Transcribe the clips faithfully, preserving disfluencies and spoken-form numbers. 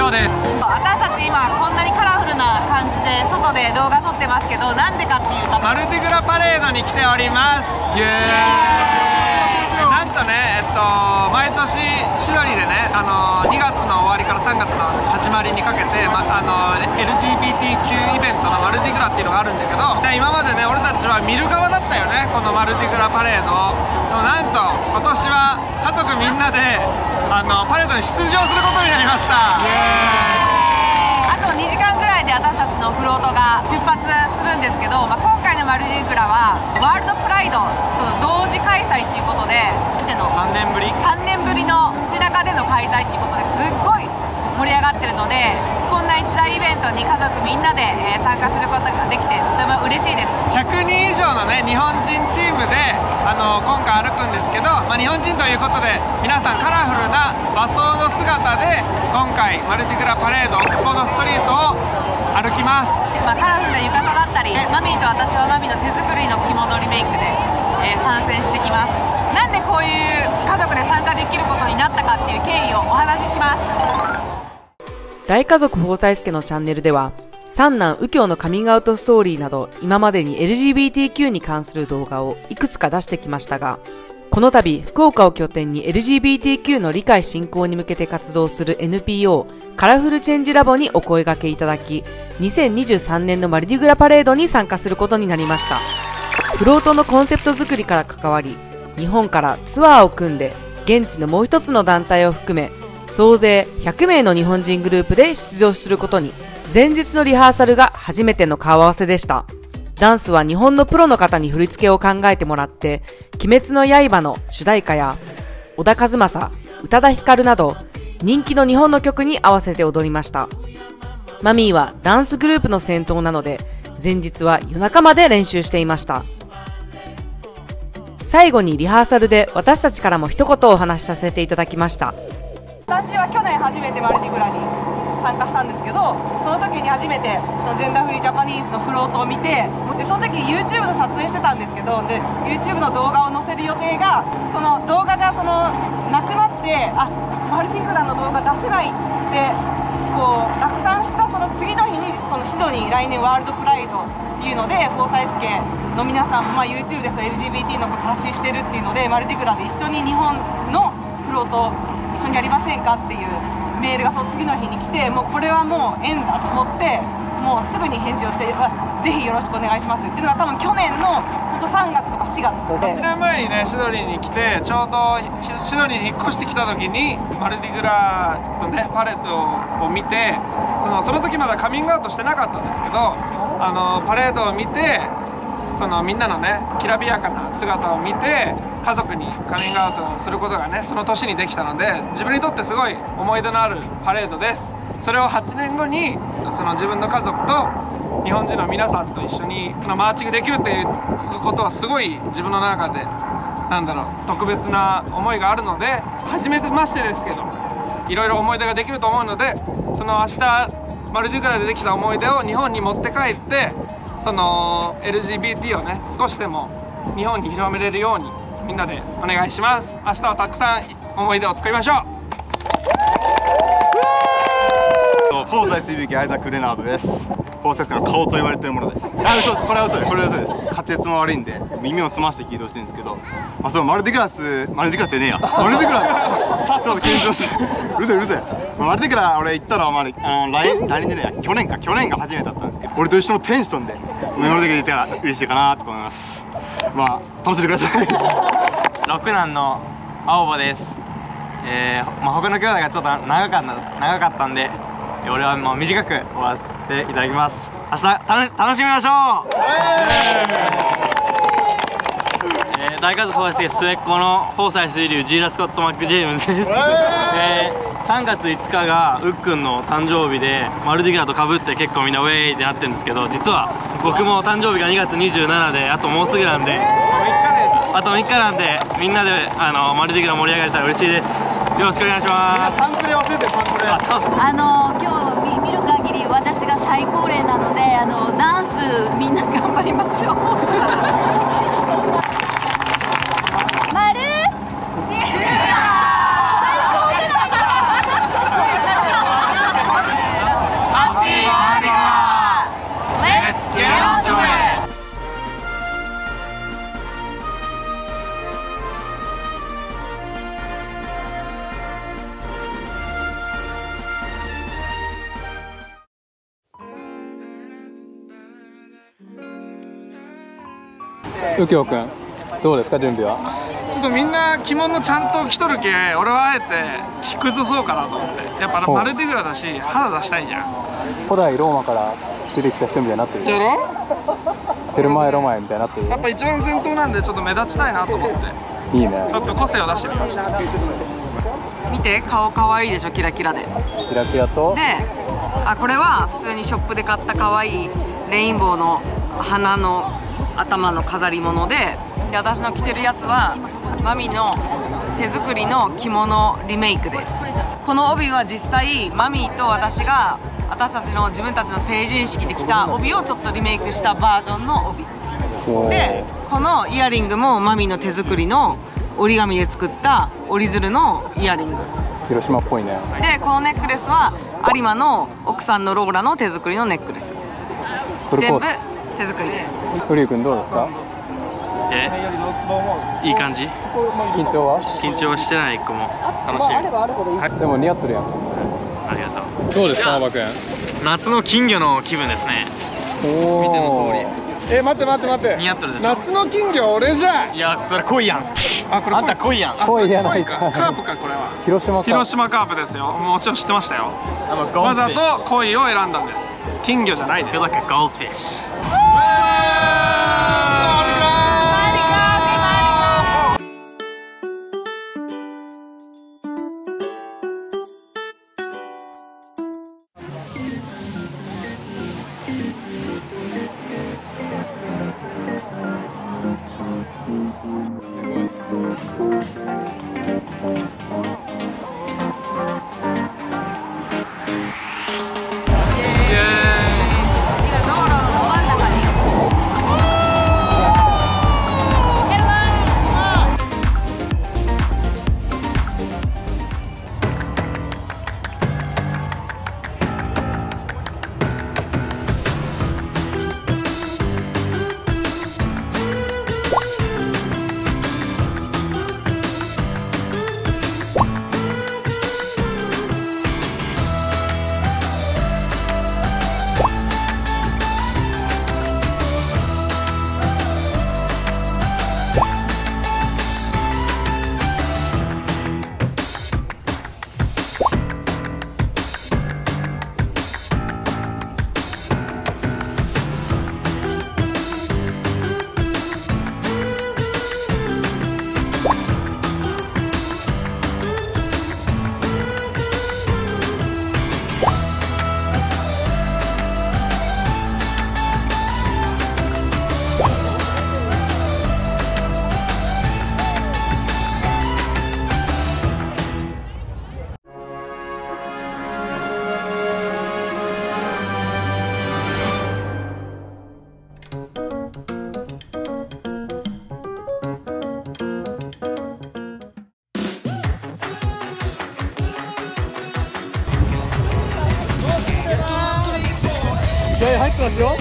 ょうです。 私たち今こんなにカラフルな感じで外で動画撮ってますけど、なんでかっていうとマルディグラパレードに来ております。イエーイ。なんとね、えっと毎年シドニーでね、あのにがつの終わりからさんがつの始まりにかけて、ま、あの エルジービーティーキュー イベントのマルディグラっていうのがあるんだけど、で今までね俺たちは見る側だったよね、このマルディグラパレード。でもなんと今年は家族みんなであのパレードに出場することになりました。イエーイ。 あとにじかんぐらいで私たちのフロートが出発するんですけど、まあ、今回のマルディグラはワールドプライドと同時開催っていうことで、のさんねんぶりさんねんぶりの街中での開催っていうことですっごい盛り上がってるので、こんな一大イベントに家族みんなで、えー、参加することができてとても嬉しいです。 ひゃくにん以上のね日本人チームであの今回歩くんですけど、まあ、日本人ということで皆さんカラフルな和装の姿で今回マルディグラパレードオックスフォードストリートを歩きます。 まあ、カラフルな浴衣だったり、マミーと私はマミーの手作りの着物リメイクで、えー、参戦してきます。なんでこういう家族で参加できることになったかっていう経緯をお話しします。 大家族防災助のチャンネルでは、三男右京のカミングアウトストーリーなど今までに エルジービーティーキュー に関する動画をいくつか出してきましたが、この度福岡を拠点に エルジービーティーキュー の理解振興に向けて活動する エヌピーオー カラフルチェンジラボにお声掛けいただき、にせんにじゅうさんねんのマルディグラパレードに参加することになりました。フロートのコンセプト作りから関わり、日本からツアーを組んで現地のもう一つの団体を含め総勢ひゃくめいの日本人グループで出場することに、前日のリハーサルが初めての顔合わせでした。ダンスは日本のプロの方に振り付けを考えてもらって、鬼滅の刃の主題歌や小田和正、宇多田ヒカルなど人気の日本の曲に合わせて踊りました。マミーはダンスグループの先頭なので、前日は夜中まで練習していました。最後にリハーサルで私たちからも一言お話しさせていただきました。 私は去年初めてマルディグラに参加したんですけど、その時に初めてそのジェンダーフリージャパニーズのフロートを見て、でその時に YouTube の撮影してたんですけど、で YouTube の動画を載せる予定が、その動画がそのなくなって、あ、マルディグラの動画出せないってこう落胆したその次の日に、そのシドニー来年ワールドプライドっていうので、防災助の皆さんも、まあ、YouTube ですと エルジービーティー のこと発信してるっていうので、マルディグラで一緒に日本のフロート一緒にやりませんかっていうメールがその次の日に来て、もうこれはもう縁だと思って、もうすぐに返事をして、ぜひよろしくお願いしますっていうのが多分去年の本当さんがつとかしがつで、 はちねんまえにねシドニーに来て、ちょうどシドニーに引っ越してきた時にマルディグラとねパレットを見て、そのその時まだカミングアウトしてなかったんですけど、あのパレードを見て、そのみんなのねきらびやかな姿を見て、家族にカミングアウトをすることがねその年にできたので、自分にとってすごい思い出のあるパレードです。それをはちねんごにその自分の家族と日本人の皆さんと一緒にマーチングできるっていうことはすごい自分の中でなんだろう特別な思いがあるので、初めてましてですけどいろいろ思い出ができると思うので、その明日マルディグラでできた思い出を日本に持って帰って、その エルジービーティー をね少しでも日本に広めれるようにみんなでお願いします。明日はたくさん思い出を作りましょう。 防災水引アイザック・レナードです。防災の顔と言われているものです。あ、嘘です。これは嘘です。これは嘘です。滑舌も悪いんで耳を澄まして聞いてほしいんですけど、まあ、そうマルディグラスマルディグラスじゃねえやマルディグラスちょっと緊張してうるせえうるせえ。マルディグラ俺行ったのはまああの来来年でね去年か去年が初めてだったんですけど、俺と一緒のテンションでマルディグラ行ったら嬉しいかなと思います。まあ楽しんでください。 六男の青葉です。えー、まあ他の兄弟がちょっと長かった長かったんで、俺はもう短く終わらせていただきます。明日楽楽しみましょう。えー、大家族防災末っ子の防災水流ジーラ・スコット・マック・ジェームズです。えー、さんがついつかがうっくんの誕生日で、マルディグラとかぶって結構みんなウェイってなってるんですけど、実は僕も誕生日がにがつにじゅうしちにちで、あともうすぐなんで、あとみっかなんで、みんなであのマルディグラ盛り上がれたら嬉しいです。よろしくお願いします。 パンプレ忘れてパンプレ。 あの今日見る限り私が最高齢なので、あのダンスみんな頑張りましょう。マル最高じゃないですか。 右京くんどうですか準備は？ ちょっとみんな着物ちゃんと着とるけ、俺はあえて着崩そうかなと思って。やっぱマルディグラだし肌出したいじゃん。 古代ローマから出てきた人みたいになってる。 じゃろ？ テルマエロマエみたいになってる。 やっぱ一番先頭なんでちょっと目立ちたいなと思って。 いいね。 ちょっと個性を出してみました。 見て、顔可愛いでしょ、キラキラで。 キラキラと。 で、あ、これは普通にショップで買った可愛いレインボーの花の頭の飾り物で、で私の着てるやつはマミの手作りの着物リメイクです。この帯は実際マミと私が私たちの自分たちの成人式で着た帯をちょっとリメイクしたバージョンの帯で、このイヤリングもマミの手作りの折り紙で作った折り鶴のイヤリング。 広島っぽいね。 でこのネックレスは有馬の奥さんのローラの手作りのネックレス。全部手作りです。 フリュウ君どうですか？ えいい感じ？ 緊張は？ 緊張してない。一個も楽しい。 でも似合ってるやん。 ありがとう。 どうですか馬君？ 夏の金魚の気分ですね。 お見ての通り。 え、待って待って待って。 似合ってるでしょ。 夏の金魚俺じゃん。 いや、それ濃いやん。 あ、これあんた濃いやん。 濃いやないか。 か。 カープかこれは。 広島カープ。 広島カープですよ。もちろん知ってましたよ。わざと鯉を選んだんです。金魚じゃないです。 Feel like a goldfish. 気合入ってますよ。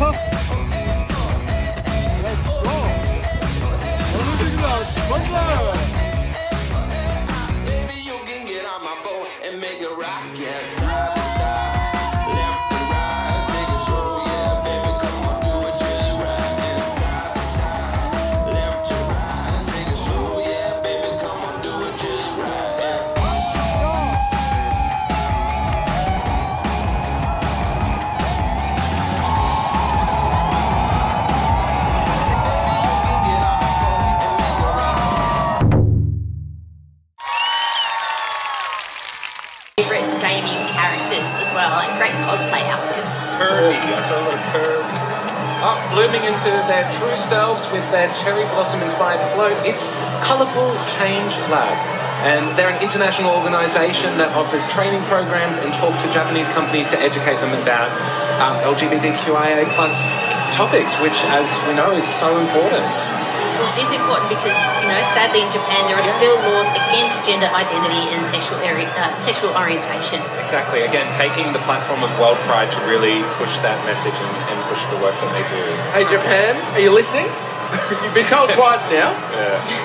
Favorite gaming characters as well, like great cosplay outfits. Kirby, I saw a lot of Kirby. Oh, blooming into their true selves with their cherry blossom inspired float. It's Colourful Change Lab, and they're an international organisation that offers training programs and talk to Japanese companies to educate them about um, L G B T Q I A plus topics, which, as we know, is so important. It is important because, you know, sadly in Japan there are still laws against gender identity and sexual area, uh, sexual orientation. Exactly. Again, taking the platform of World Pride to really push that message and, and push the work that they do. Hey Japan, are you listening? You've been told twice now. Yeah.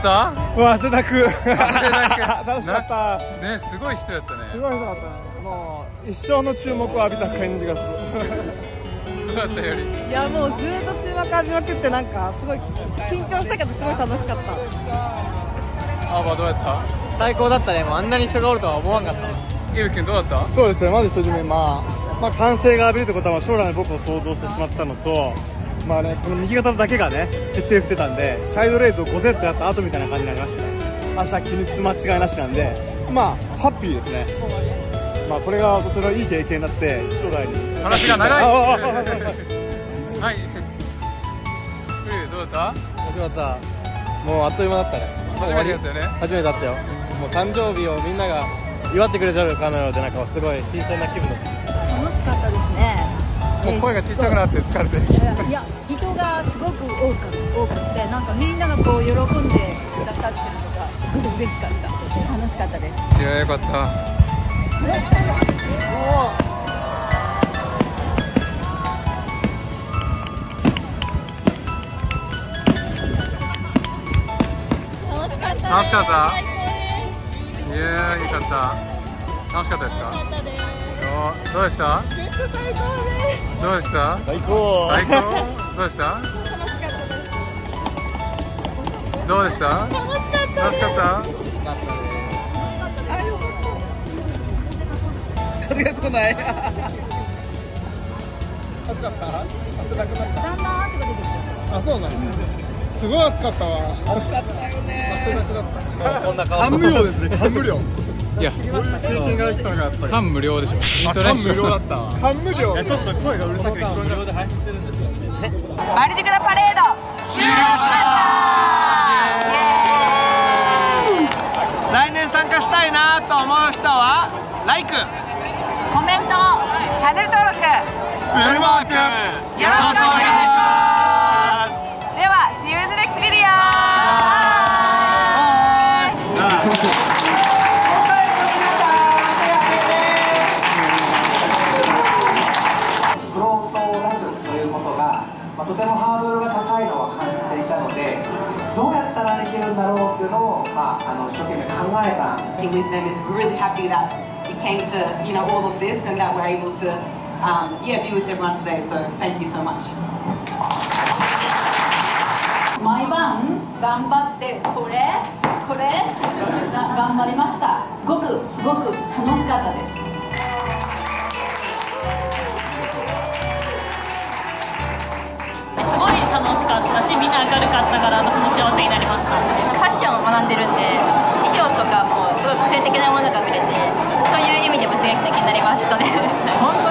ったうわ汗だく汗だく楽しかったね、すごい人やったね。 すごい人だったね。もう一生の注目を浴びた感じがするどうだったより。 いやもうずっと注目浴びまくってなんかすごい緊張したけどすごい楽しかった。 アーバーどうやった？ 最高だったね。もうあんなに人がおるとは思わんかった。 イブ君どうだった？ そうですね、まず一つ目、まあ、まあ、歓声が浴びるってことは将来の僕を想像してしまったのと、まあね、この右肩だけがね、決定振ってたんで、サイドレースをごセットやった後みたいな感じになりましたね。明日、筋肉痛間違いなしなんで、まあ、ハッピーですね。まあ、これがとてもいい経験になって、将来に。 話が長い。 ああああはい。冬どうだった？ 面白かった。もうあっという間だったね。 初めてだったよね。 初めてだったよ。もう誕生日をみんなが祝ってくれてるかのようで、なんかすごい新鮮な気分だった。 楽しかったですね。 もう声が小さくなって疲れて。 いや、いや人がすごく多く多くて、なんかみんながこう喜んでくださってるのがすごい嬉しかった。楽しかったです。 いや、よかった。 楽しかった。おお。楽しかったです。 楽しかった。 最高です。 いやー、よかった。楽しかったですか？ 楽しかったです。 どうでした？ めっちゃ最高です。 どうでした？ 最高最高。どうでした？ 楽しかったです。 どうでした？ 楽しかったです。 楽しかった？ 風が来ない暑かった？汗だくなった？ だんだん汗が出てきた。 あ、そうなんだ。すごい暑かったわ。暑かったよね。汗だくだった。こんな顔。 感無量ですね、感無量。 いや、 こういう経験ができたのがやっぱり。 感無量でしょ。 あ、感無量だったわ。 感無量。 いや、ちょっと声がうるさくて聞こえなかった。 マルディグラパレード終了しました。 来年参加したいなと思う人はライク、 コメント、 チャンネル登録ベルマーク。 よろしくお願いします。では See you in the next video。 フロントを出すということが、まあ、とてもハードルが高いのは感じていたので、どうやったらできるんだろうっていうのを、まあ、あの一生懸命考えた。 With them and we're really happy that it came to you know all of this and that we're able to um, yeah be with everyone today. So thank you so much. 毎晩頑張ってこれこれが頑張りました。すごくすごく楽しかったです。 すごい楽しかったし、みんな明るかったから私も幸せになりました。ファッションを学んでるんで、衣装とかもすごい個性的なものが見れて、そういう意味でも刺激的になりましたね。本